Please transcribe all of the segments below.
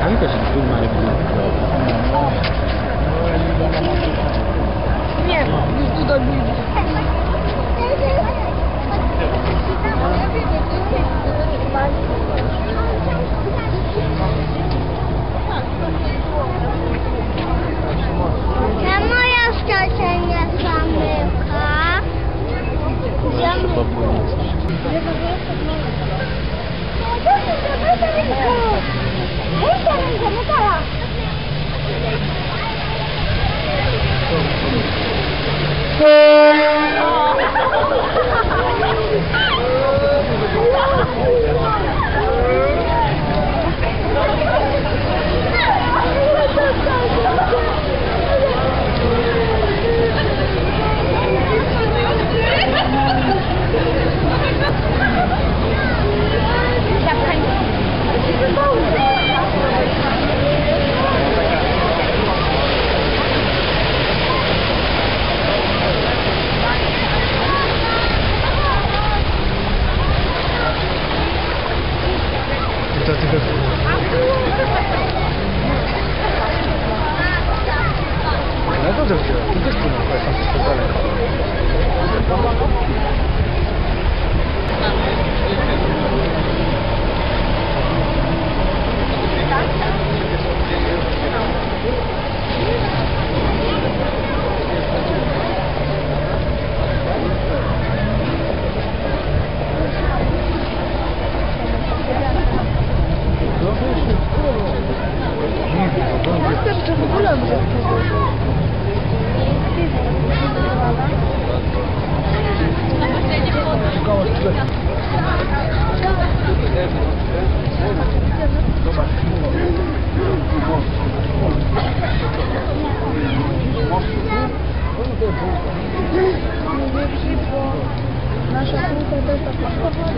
A mi piace di più il mare blu. Nie, już tu do ludzi. Czemu jeszcze się nie zamyka? Jeszcze popłynie coś. To tylko... No to dobrze, to też tu na daleko. Wystarczy w ogóle nasza kulka to jest taka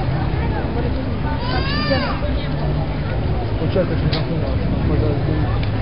Poczekaj, że na